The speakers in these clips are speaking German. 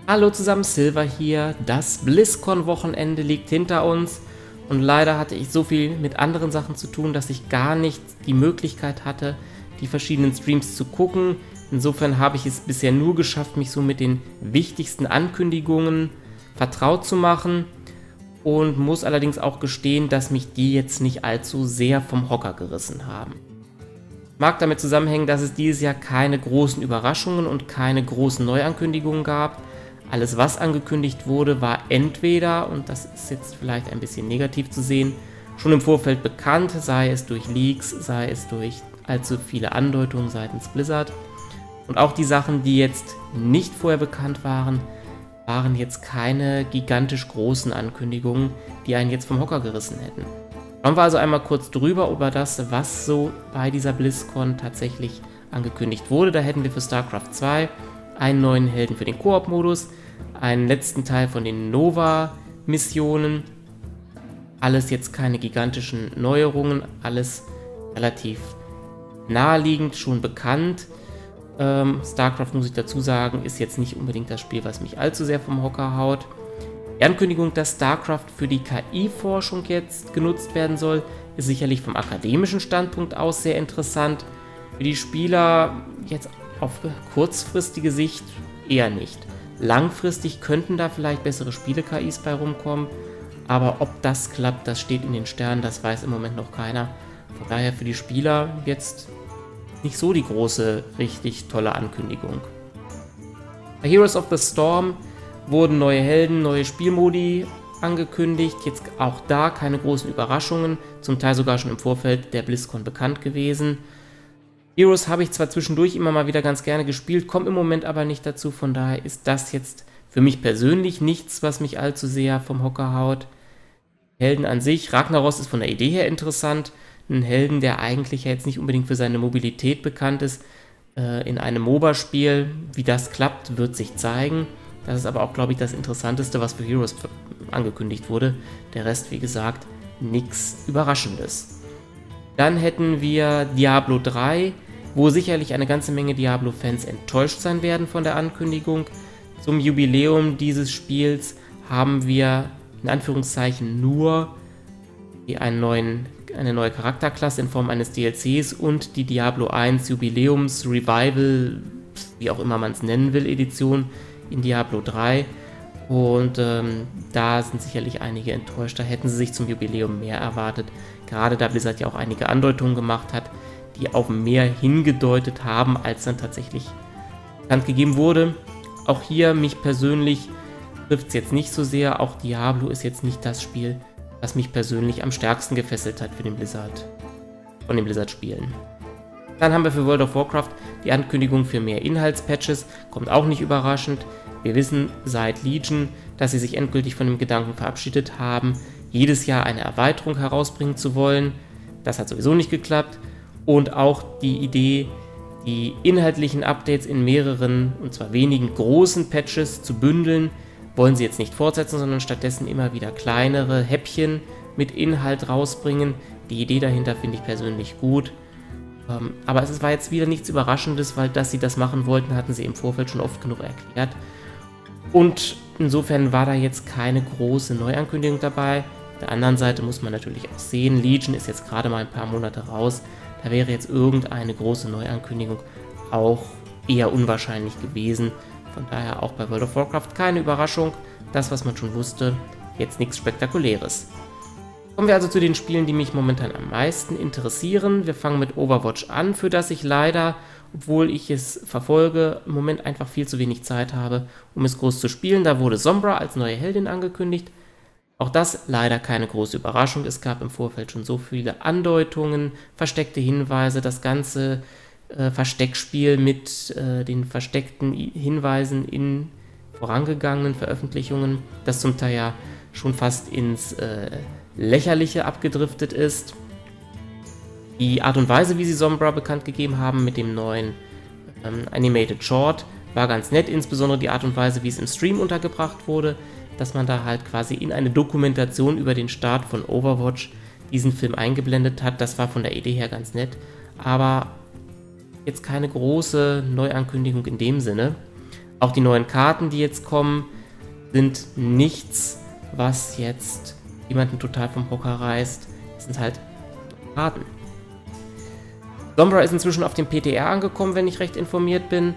Hallo zusammen, Silver hier. Das BlizzCon-Wochenende liegt hinter uns und leider hatte ich so viel mit anderen Sachen zu tun, dass ich gar nicht die Möglichkeit hatte, die verschiedenen Streams zu gucken. Insofern habe ich es bisher nur geschafft, mich so mit den wichtigsten Ankündigungen vertraut zu machen und muss allerdings auch gestehen, dass mich die jetzt nicht allzu sehr vom Hocker gerissen haben. Mag damit zusammenhängen, dass es dieses Jahr keine großen Überraschungen und keine großen Neuankündigungen gab. Alles, was angekündigt wurde, war entweder, und das ist jetzt vielleicht ein bisschen negativ zu sehen, schon im Vorfeld bekannt, sei es durch Leaks, sei es durch allzu viele Andeutungen seitens Blizzard. Und auch die Sachen, die jetzt nicht vorher bekannt waren, waren jetzt keine gigantisch großen Ankündigungen, die einen jetzt vom Hocker gerissen hätten. Schauen wir also einmal kurz drüber über das, was so bei dieser BlizzCon tatsächlich angekündigt wurde. Da hätten wir für StarCraft 2 einen neuen Helden für den Koop-Modus, einen letzten Teil von den Nova-Missionen. Alles jetzt keine gigantischen Neuerungen, alles relativ naheliegend, schon bekannt. StarCraft, muss ich dazu sagen, ist jetzt nicht unbedingt das Spiel, was mich allzu sehr vom Hocker haut. Die Ankündigung, dass StarCraft für die KI-Forschung jetzt genutzt werden soll, ist sicherlich vom akademischen Standpunkt aus sehr interessant. Für die Spieler jetzt auf kurzfristige Sicht eher nicht. Langfristig könnten da vielleicht bessere Spiele-KIs bei rumkommen, aber ob das klappt, das steht in den Sternen, das weiß im Moment noch keiner. Von daher für die Spieler jetzt nicht so die große, richtig tolle Ankündigung. Bei Heroes of the Storm wurden neue Helden, neue Spielmodi angekündigt, jetzt auch da keine großen Überraschungen, zum Teil sogar schon im Vorfeld der BlizzCon bekannt gewesen. Heroes habe ich zwar zwischendurch immer mal wieder ganz gerne gespielt, komme im Moment aber nicht dazu, von daher ist das jetzt für mich persönlich nichts, was mich allzu sehr vom Hocker haut. Helden an sich, Ragnaros ist von der Idee her interessant, ein Helden, der eigentlich ja jetzt nicht unbedingt für seine Mobilität bekannt ist, in einem MOBA-Spiel, wie das klappt, wird sich zeigen. Das ist aber auch, glaube ich, das Interessanteste, was für Heroes angekündigt wurde. Der Rest, wie gesagt, nichts Überraschendes. Dann hätten wir Diablo 3, wo sicherlich eine ganze Menge Diablo-Fans enttäuscht sein werden von der Ankündigung. Zum Jubiläum dieses Spiels haben wir in Anführungszeichen nur eine neue Charakterklasse in Form eines DLCs und die Diablo 1 Jubiläums Revival, wie auch immer man es nennen will, Edition in Diablo 3. Und da sind sicherlich einige enttäuscht. Da hätten sie sich zum Jubiläum mehr erwartet. Gerade da Blizzard ja auch einige Andeutungen gemacht hat, die auf mehr hingedeutet haben, als dann tatsächlich bekannt gegeben wurde. Auch hier, mich persönlich trifft es jetzt nicht so sehr. Auch Diablo ist jetzt nicht das Spiel, was mich persönlich am stärksten gefesselt hat für den Blizzard, von den Blizzard-Spielen. Dann haben wir für World of Warcraft die Ankündigung für mehr Inhaltspatches, kommt auch nicht überraschend. Wir wissen seit Legion, dass sie sich endgültig von dem Gedanken verabschiedet haben, jedes Jahr eine Erweiterung herausbringen zu wollen. Das hat sowieso nicht geklappt. Und auch die Idee, die inhaltlichen Updates in mehreren, und zwar wenigen großen Patches zu bündeln, wollen sie jetzt nicht fortsetzen, sondern stattdessen immer wieder kleinere Häppchen mit Inhalt rausbringen. Die Idee dahinter finde ich persönlich gut. Aber es war jetzt wieder nichts Überraschendes, weil dass sie das machen wollten, hatten sie im Vorfeld schon oft genug erklärt. Und insofern war da jetzt keine große Neuankündigung dabei. Auf der anderen Seite muss man natürlich auch sehen, Legion ist jetzt gerade mal ein paar Monate raus. Da wäre jetzt irgendeine große Neuankündigung auch eher unwahrscheinlich gewesen. Von daher auch bei World of Warcraft keine Überraschung. Das, was man schon wusste, jetzt nichts Spektakuläres. Kommen wir also zu den Spielen, die mich momentan am meisten interessieren. Wir fangen mit Overwatch an, für das ich leider, obwohl ich es verfolge, im Moment einfach viel zu wenig Zeit habe, um es groß zu spielen. Da wurde Sombra als neue Heldin angekündigt. Auch das leider keine große Überraschung. Es gab im Vorfeld schon so viele Andeutungen, versteckte Hinweise, das ganze Versteckspiel mit den versteckten Hinweisen in vorangegangenen Veröffentlichungen, das zum Teil ja schon fast ins Lächerliche abgedriftet ist. Die Art und Weise, wie sie Sombra bekannt gegeben haben mit dem neuen Animated Short, war ganz nett, insbesondere die Art und Weise, wie es im Stream untergebracht wurde, dass man da halt quasi in eine Dokumentation über den Start von Overwatch diesen Film eingeblendet hat. Das war von der Idee her ganz nett, aber jetzt keine große Neuankündigung in dem Sinne. Auch die neuen Karten, die jetzt kommen, sind nichts, was jetzt jemanden total vom Hocker reißt. Das sind halt Karten. Sombra ist inzwischen auf dem PTR angekommen, wenn ich recht informiert bin.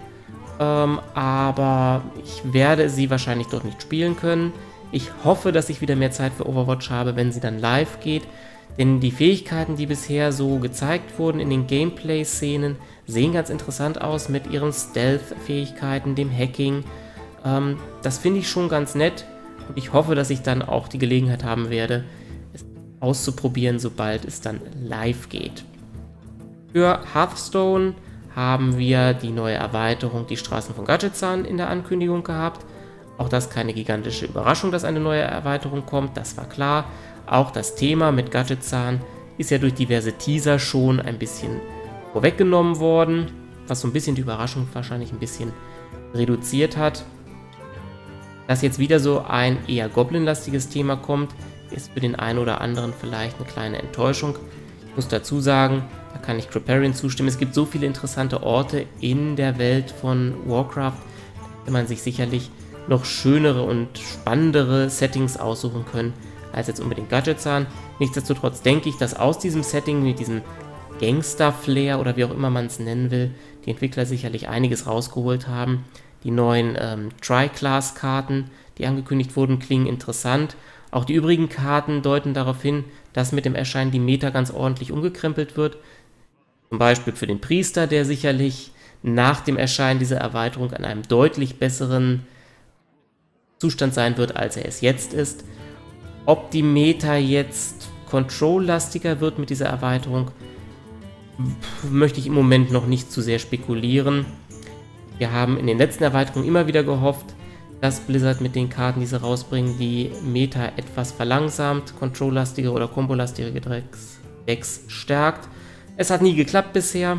Aber ich werde sie wahrscheinlich dort nicht spielen können. Ich hoffe, dass ich wieder mehr Zeit für Overwatch habe, wenn sie dann live geht. Denn die Fähigkeiten, die bisher so gezeigt wurden in den Gameplay-Szenen, sehen ganz interessant aus mit ihren Stealth-Fähigkeiten, dem Hacking. Das finde ich schon ganz nett. Und ich hoffe, dass ich dann auch die Gelegenheit haben werde, es auszuprobieren, sobald es dann live geht. Für Hearthstone haben wir die neue Erweiterung, die Straßen von Gadgetzan, in der Ankündigung gehabt. Auch das keine gigantische Überraschung, dass eine neue Erweiterung kommt, das war klar. Auch das Thema mit Gadgetzan ist ja durch diverse Teaser schon ein bisschen vorweggenommen worden, was so ein bisschen die Überraschung wahrscheinlich ein bisschen reduziert hat. Dass jetzt wieder so ein eher Goblin-lastiges Thema kommt, ist für den einen oder anderen vielleicht eine kleine Enttäuschung. Ich muss dazu sagen, da kann ich Kripparrian zustimmen. Es gibt so viele interessante Orte in der Welt von Warcraft, da hätte man sich sicherlich noch schönere und spannendere Settings aussuchen können, als jetzt unbedingt Gadgetzan. Nichtsdestotrotz denke ich, dass aus diesem Setting mit diesem Gangster-Flair oder wie auch immer man es nennen will, die Entwickler sicherlich einiges rausgeholt haben. Die neuen Tri-Class-Karten, die angekündigt wurden, klingen interessant. Auch die übrigen Karten deuten darauf hin, dass mit dem Erscheinen die Meta ganz ordentlich umgekrempelt wird. Zum Beispiel für den Priester, der sicherlich nach dem Erscheinen dieser Erweiterung an einem deutlich besseren Zustand sein wird, als er es jetzt ist. Ob die Meta jetzt Control-lastiger wird mit dieser Erweiterung, möchte ich im Moment noch nicht zu sehr spekulieren. Wir haben in den letzten Erweiterungen immer wieder gehofft, dass Blizzard mit den Karten, die sie rausbringen, die Meta etwas verlangsamt, Control-lastige oder Combo-lastige Decks stärkt. Es hat nie geklappt bisher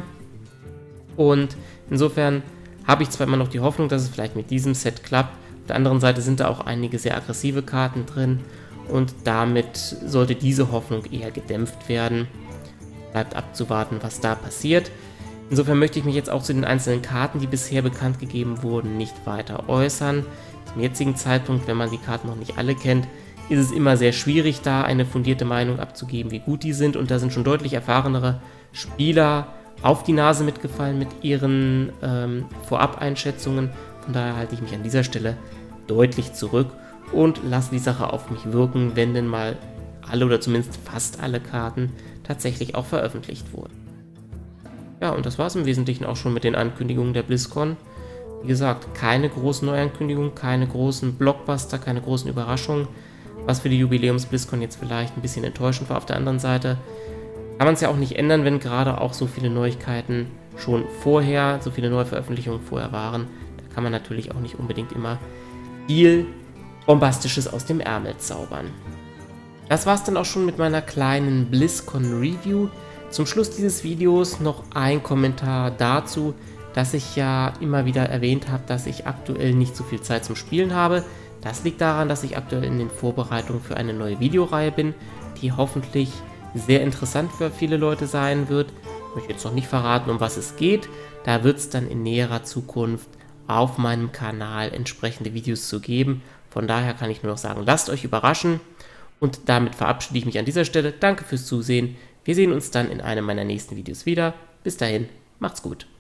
und insofern habe ich zwar immer noch die Hoffnung, dass es vielleicht mit diesem Set klappt. Auf der anderen Seite sind da auch einige sehr aggressive Karten drin und damit sollte diese Hoffnung eher gedämpft werden. Bleibt abzuwarten, was da passiert. Insofern möchte ich mich jetzt auch zu den einzelnen Karten, die bisher bekannt gegeben wurden, nicht weiter äußern. Zum jetzigen Zeitpunkt, wenn man die Karten noch nicht alle kennt, ist es immer sehr schwierig, da eine fundierte Meinung abzugeben, wie gut die sind. Und da sind schon deutlich erfahrenere Spieler auf die Nase mitgefallen mit ihren Vorab-Einschätzungen. Von daher halte ich mich an dieser Stelle deutlich zurück und lasse die Sache auf mich wirken, wenn denn mal alle oder zumindest fast alle Karten tatsächlich auch veröffentlicht wurden. Ja, und das war es im Wesentlichen auch schon mit den Ankündigungen der BlizzCon. Wie gesagt, keine großen Neuankündigungen, keine großen Blockbuster, keine großen Überraschungen, was für die Jubiläums-BlizzCon jetzt vielleicht ein bisschen enttäuschend war. Auf der anderen Seite kann man es ja auch nicht ändern, wenn gerade auch so viele Neuigkeiten schon vorher, so viele neue Veröffentlichungen vorher waren. Da kann man natürlich auch nicht unbedingt immer viel Bombastisches aus dem Ärmel zaubern. Das war es dann auch schon mit meiner kleinen BlizzCon-Review. Zum Schluss dieses Videos noch ein Kommentar dazu, dass ich ja immer wieder erwähnt habe, dass ich aktuell nicht so viel Zeit zum Spielen habe. Das liegt daran, dass ich aktuell in den Vorbereitungen für eine neue Videoreihe bin, die hoffentlich sehr interessant für viele Leute sein wird. Ich möchte jetzt noch nicht verraten, um was es geht. Da wird es dann in näherer Zukunft auf meinem Kanal entsprechende Videos zu geben. Von daher kann ich nur noch sagen, lasst euch überraschen. Und damit verabschiede ich mich an dieser Stelle. Danke fürs Zusehen. Wir sehen uns dann in einem meiner nächsten Videos wieder. Bis dahin, macht's gut.